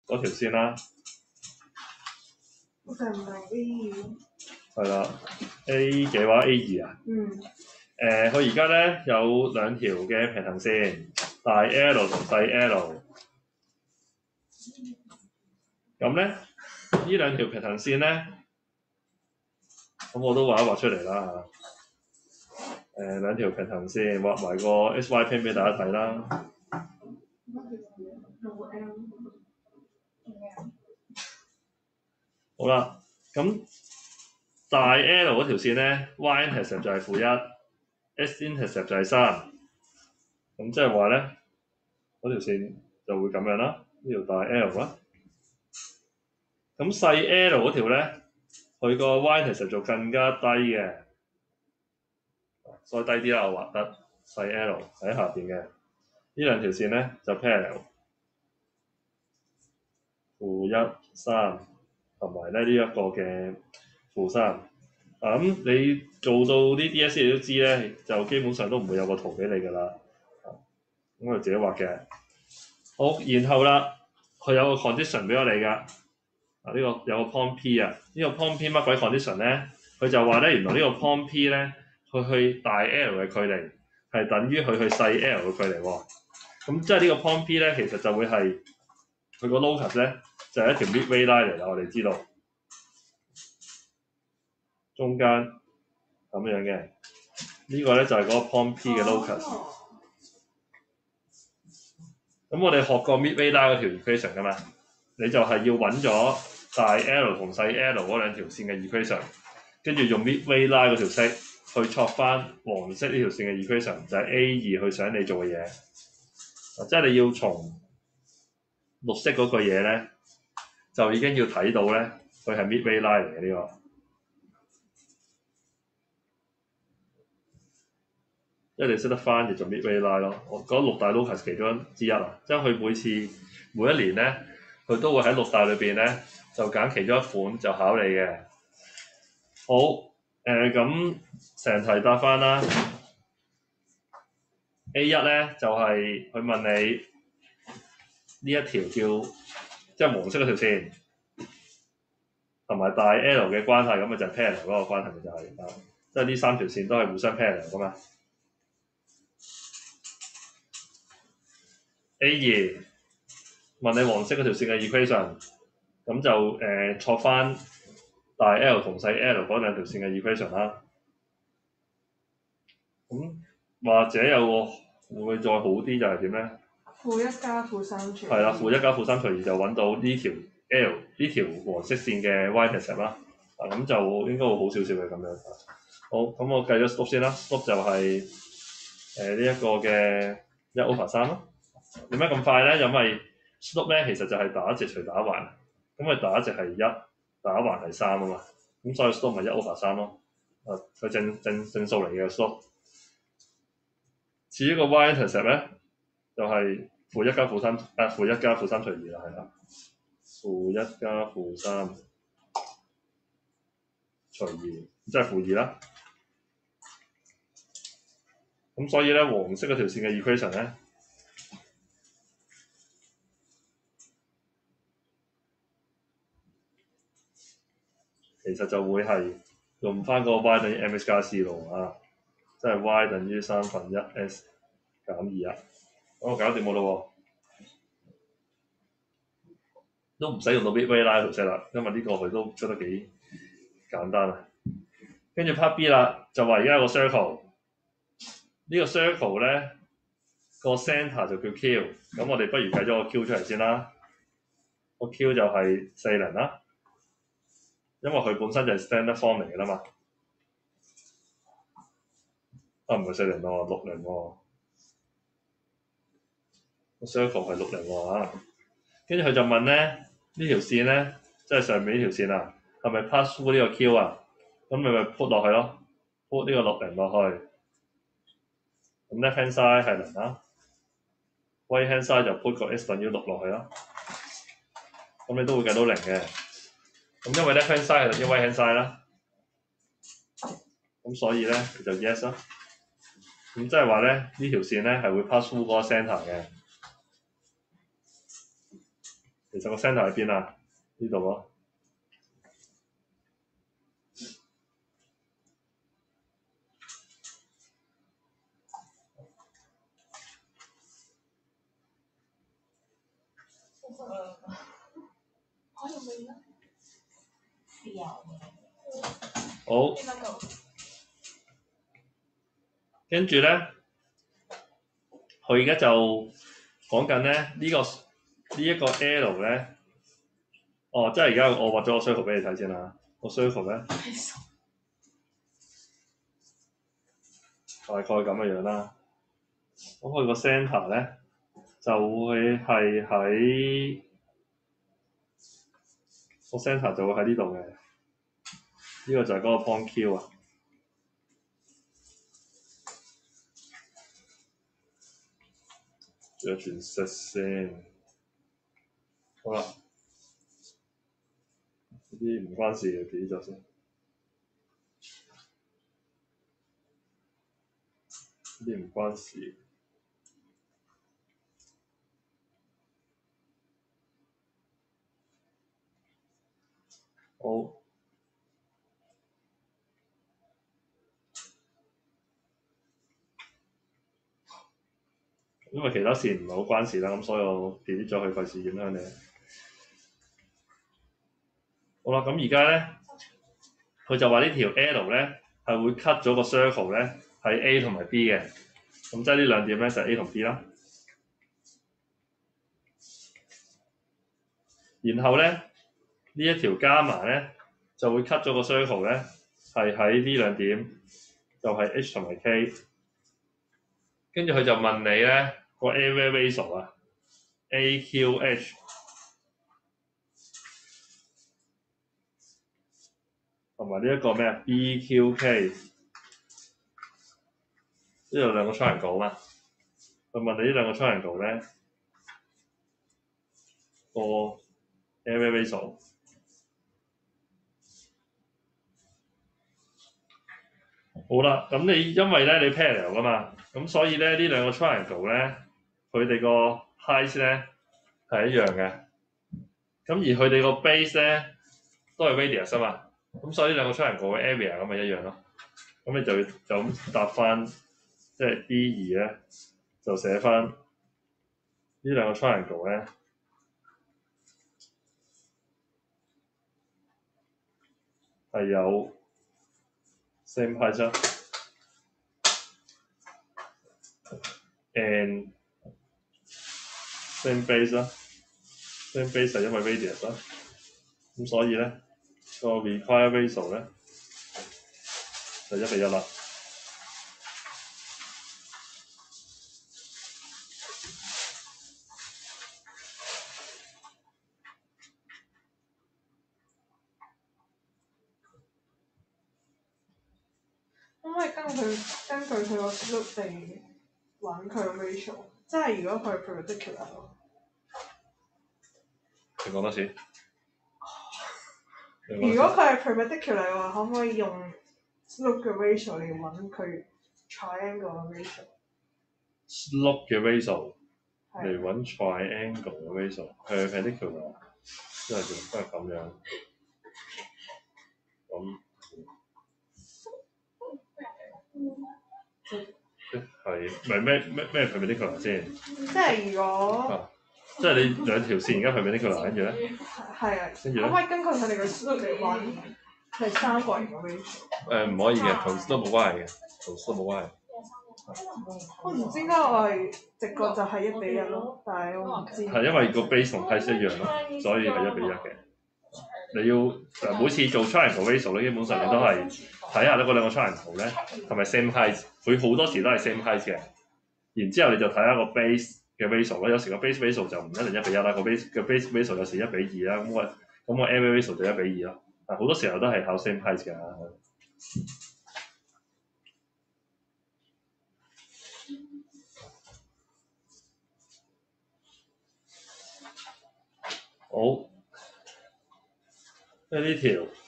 嗰條線啦。 我就唔係 A2。 係啦 ，A 嘅話 A2啊。佢而家咧有兩條嘅平行線，大 L 同細 L。咁咧，呢兩條平行線咧，咁我都畫一畫出嚟啦嚇。兩條平行線畫埋個 XY plane 俾大家睇啦。好啦，咁大 L 嗰條線咧 ，y intercept 就係-1，x intercept 就係3。咁即係話咧，嗰條線就會咁樣啦，呢條大 L 啦。咁細 L 嗰條咧，佢個 y intercept就更加低嘅，再低啲啦，我畫得細 L 喺下邊嘅。呢兩條線咧就 parallel，-1、3同埋咧呢一個嘅-3。咁你做到啲 DSE 你都知咧，就基本上都唔會有個圖俾你㗎啦。咁我自己畫嘅。好，然後啦，佢有個 condition 俾我哋㗎。呢個有個 point P 啊，呢個 point P 乜鬼 condition 咧？佢就話咧，原來呢個 point P 咧，佢去大 L 嘅距離係等於佢去細 L 嘅距離喎。咁即係呢個 point P 咧，其實就會係佢個 locus 咧，就係一條 midway line 嚟啦。我哋知道中間咁樣嘅呢個咧就係嗰個 point P 嘅 locus。咁我哋學過 midway line 嗰條 equation 㗎嘛，你就係要揾咗大 L 同細 L 嗰兩條線嘅 equation， 跟住用 midway line 嗰條式去錯翻黃色呢條線嘅 equation， 就係 A2 去想你做嘅嘢。即係你要從綠色嗰個嘢咧，就已經要睇到咧，佢係 midway line 嚟嘅呢個。即係你識得翻譯做 midway line 咯。我覺得六大 locus 其中之一啊，即係佢每一年咧，佢都會喺六大裏邊咧就揀其中一款就考你嘅。好，咁成題答翻啦。A1 咧就係佢問你呢一條叫即係黃色嗰條線同埋大 L 嘅關係，咁咪就係 parallel 嗰個關係，咪就係即係呢三條線都係互相 parallel 噶嘛。A2 問你黃色嗰條線嘅 equation， 咁就錯翻大 L 同細 L 嗰兩條線嘅 equation 啦。咁或者有個會唔會再好啲就係點咧？ -1加-3除2。 係啦，-1加-3除2就揾到呢條 L 呢條黃色線嘅 y intercept 啦。咁就應該會好少少嘅咁樣。好，咁我計咗 slope 先啦。slope 就係呢一個嘅1/3咯。點解咁快咧？因為 slope 咧其實就係打直除打橫，咁佢打直係1，打橫係3啊嘛。咁所以 slope 咪1/3咯。佢正數嚟嘅 slope。至於個 y intercept 咧，就係-1加-3，-1加-3除2啦，係啦。-1加-3除2，即係-2啦。咁所以咧，黃色嗰條線嘅 equation 咧，其實就會係用翻嗰個 y 等於 mx 加 c 咯啊，即係 y 等於1/3 減2啊。咁我搞掂我咯喎，都唔使用到 midway line 條式啦，因為呢個佢都出得幾簡單啊。跟住 part B 啦，就話而家有個 circle， 呢個 circle 咧個 centre 就叫 Q， 咁我哋不如計咗個 Q 出嚟先啦。個 Q 就係40啦，因為佢本身就係 standard form 嚟嘅啦嘛。唔係40喎，60喎。個 circle 係60喎。跟住佢就問咧，呢條線咧，即係上面呢條線啊，係咪 pass through 呢個 Q 啊？咁你咪 put 落去咯 ，put 呢個60落去。咁 left hand side 係0啦，right hand side 就 put 個 x 等於6落去啦。咁你都會計到0嘅。咁因為 left hand side 係等於 right hand side 啦，咁所以咧就 yes 啦。咁即係話咧，呢條線咧係會 pass through 嗰個 centre 嘅。 其實個 centre 喺邊啊？呢度咯。好，跟住咧，佢而家就講緊咧呢一個 L 咧，哦，即係而家我畫咗個 circle 俾你睇先啦。個 circle 咧大概咁嘅樣啦。咁佢個 centre 咧就會係喺個 centre 就會喺呢度嘅。呢個就係嗰個 point Q 啊。仲有全色先。好啦，呢啲唔關事嘅，記咗先。呢啲唔關事。好。因為其他線唔係好關事啦，咁所以我 delete 咗佢，費事影響你。好啦，咁而家咧，佢就話呢條 L 咧係會 cut 咗個 circle 咧喺 A 同埋 B 嘅，咁即係呢兩點咧就係 A 同 B 啦。然後咧呢一條加碼咧就會 cut 咗個 circle 咧係喺呢兩點，就係 H 同埋 K。跟住佢就問你咧個 area ratio 啊 ，AQH 同埋呢一個咩啊 BQK， 呢度兩個 triangle 嘛。佢問你呢兩個 triangle 咧個 area ratio。好啦，咁你因為咧你 parallel 㗎嘛，咁所以咧呢兩個 triangle 咧佢哋個 height 咧係一樣嘅，咁而佢哋個 base 咧都係 radius 啊嘛，咁所以呢兩個 triangle 嘅 area 咁咪一樣咯。咁你就咁搭翻，即係 B2咧就寫翻呢兩個 triangle 咧係有 same height and same base 啦，same base 係因為 radius 啦，咁所以咧個 required ratio 咧就1:1啦。 可唔可以根據佢個 slope 嚟揾佢個 ratio？即係如果佢係 perpendicular， 你講多次。 如果佢係 perpendicular 嘅話，可唔可以用 slope 嘅 ratio 嚟揾佢 triangle 嘅 ratio？slope 嘅 ratio 係嚟揾 triangle 嘅 ratio，perpendicular 即係都係咁樣。咁即係唔係咩 perpendicular 先？ 即係如果即係你兩條線而家 perpendicular，跟住咧係啊， 跟住咧可唔可以根據佢哋嘅 slope 嚟揾係三角形嘅 ratio？ 唔可以嘅，同 slope 冇關係嘅，同 slope 冇關係。 我唔知點解我係直覺就係1:1咯，但係我唔知。 係因為個 base 同 height 一樣咯，所以係1:1嘅。你要每次做 triangle ratio 咧，基本上你都係睇下咧嗰兩個 triangle 咧係咪 same height，佢好多時都係 same height 嘅。然之後你就睇下個 base 嘅 ratio 啦，有時個 base ratio 就唔一定1:1啦，個 base ratio 有時1:2啦，咁個 area ratio 就1:2咯。但好多時候都係考 same height 嘅。好，即係呢條。